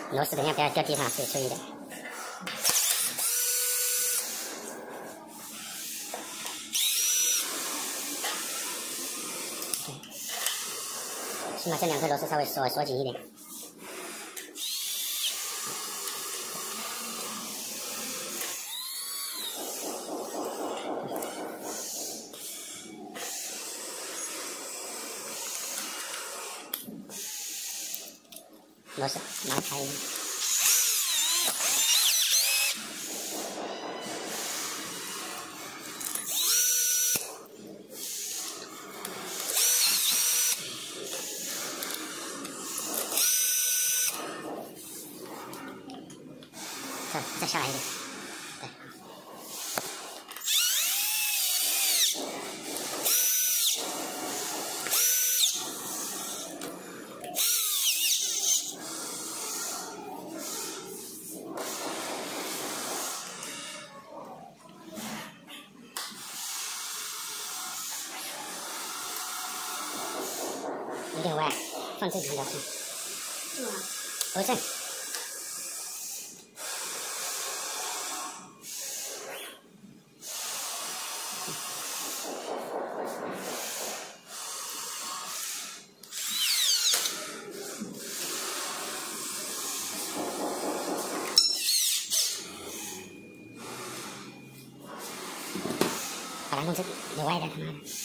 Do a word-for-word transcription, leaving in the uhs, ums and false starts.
螺丝等下不要掉地上，注意点。先把这两颗螺丝稍微锁锁紧一点。螺丝拿开。再再下来一点，对。有点歪，放正常点看。是吗？不正。把它弄成扭歪一点，他妈的。